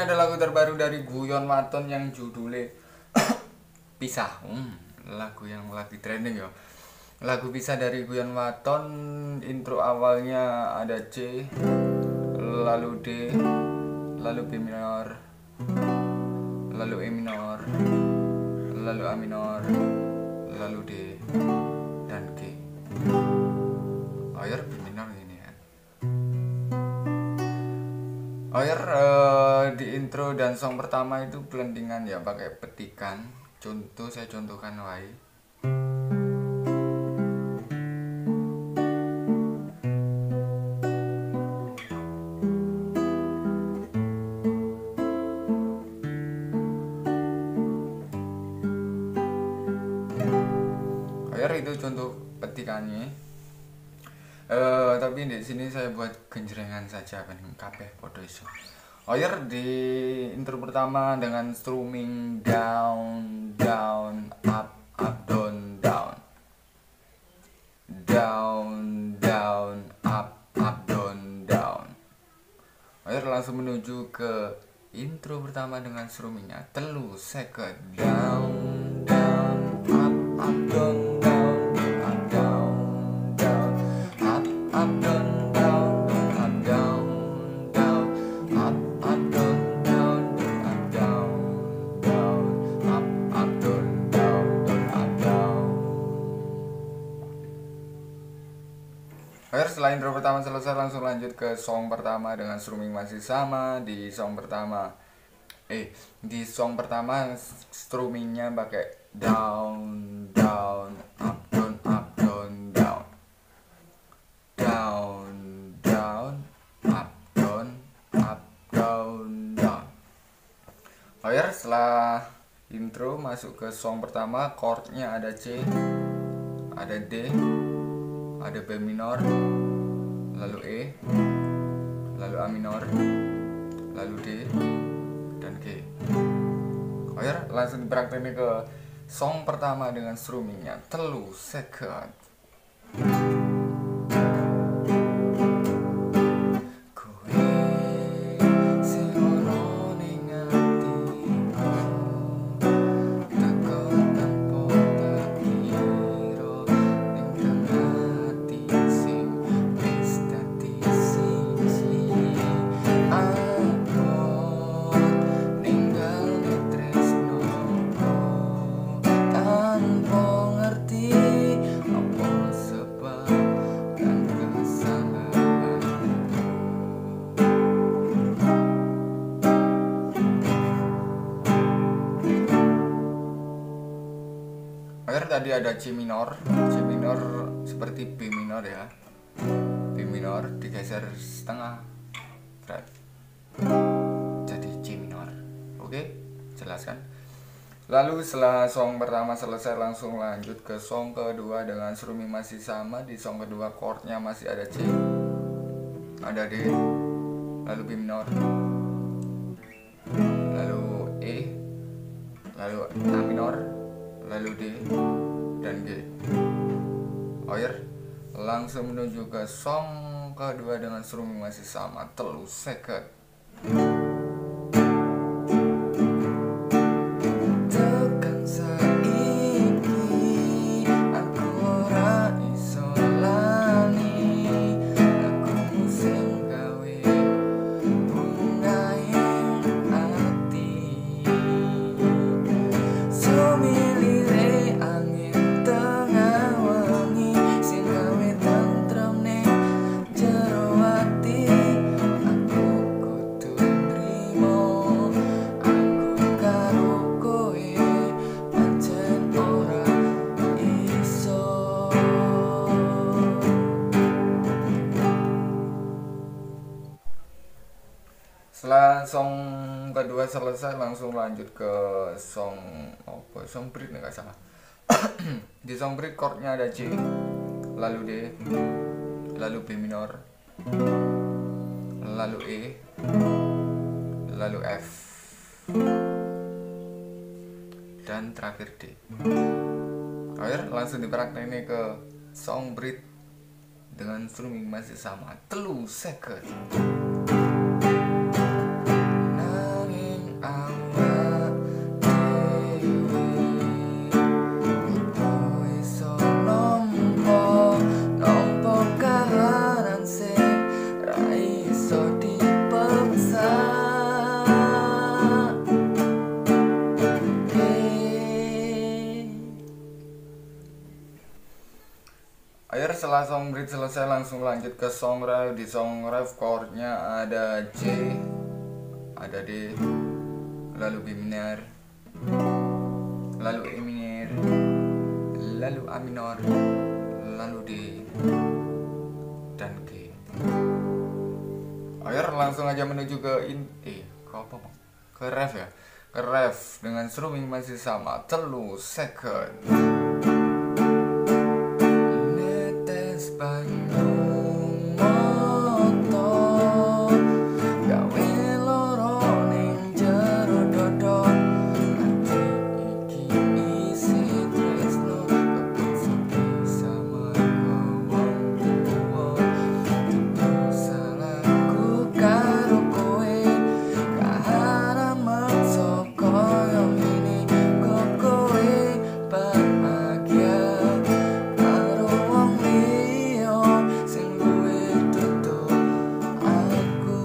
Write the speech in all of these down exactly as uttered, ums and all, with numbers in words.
ada lagu terbaru dari Guyon Waton yang judulnya Pisah. Hmm, lagu yang lagi trending ya. Lagu Pisah dari Guyon Waton, intro awalnya ada C, lalu D, lalu B minor, lalu E minor, lalu A minor, lalu D, dan G. Ayer B minor ini ya. Ayer uh, di intro dan song pertama itu blendingan ya, pakai petikan. Contoh saya contohkan wae. Ayer itu contoh petikannya. Uh, tapi di sini saya buat genjrengan saja kan kabeh podo iso. Ayer di intro pertama dengan strumming down down up up down down down down up up down down. Ayer langsung menuju ke intro pertama dengan strummingnya telu seket down down up up down Setelah intro pertama selesai, langsung lanjut ke song pertama dengan strumming masih sama. Di song pertama eh di song pertama strummingnya pakai down down up down up down down down down up down up down down. Akhir setelah intro masuk ke song pertama, chordnya ada C, ada D, ada B minor, lalu E, lalu A minor, lalu D, dan G. Akhir langsung dipraktekin ke song pertama dengan strummingnya telu seket. Tadi ada C minor, C minor seperti B minor ya. B minor digeser setengah fret jadi C minor. Oke, jelaskan. Lalu setelah song pertama selesai, langsung lanjut ke song kedua dengan strumming masih sama. Di song kedua chordnya masih ada C, ada D, lalu B minor, lalu E, lalu A minor, lalu D, dan G. Akhir langsung menuju ke song kedua dengan strumming masih sama telu seket. Setelah song kedua selesai, langsung lanjut ke song apa? Song bridge nggak salah. Di song bridge chordnya ada C, lalu D, lalu B minor, lalu E, lalu F, dan terakhir D. Akhir langsung dipraktekin ke song bridge dengan strumming masih sama telu seket. setelah song bridge selesai langsung lanjut ke song ref. Di song ref chordnya ada C, ada D, lalu B minor, lalu E minor, lalu A minor, lalu D, dan G. Ayo langsung aja menuju ke in eh ke apa bang? Ke ref ya. Ke ref dengan strumming masih sama, telu second. Netes banyu moto gawe loro ning jero dodo. Ati iki isi tresno kepensiki sama wong tuwa. Salahku karo kowe kahara maksa koyo ngene kok kowe bahagia karo wong liya sing luwih dudu aku.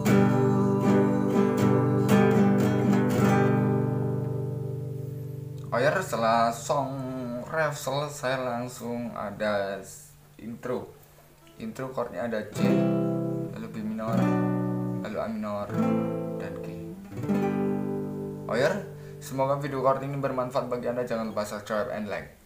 Oh ya, setelah song ref selesai langsung ada intro. Intro chordnya ada C, lalu B minor, lalu A minor, dan G. Oh ya, semoga video chord ini bermanfaat bagi Anda. Jangan lupa subscribe and like.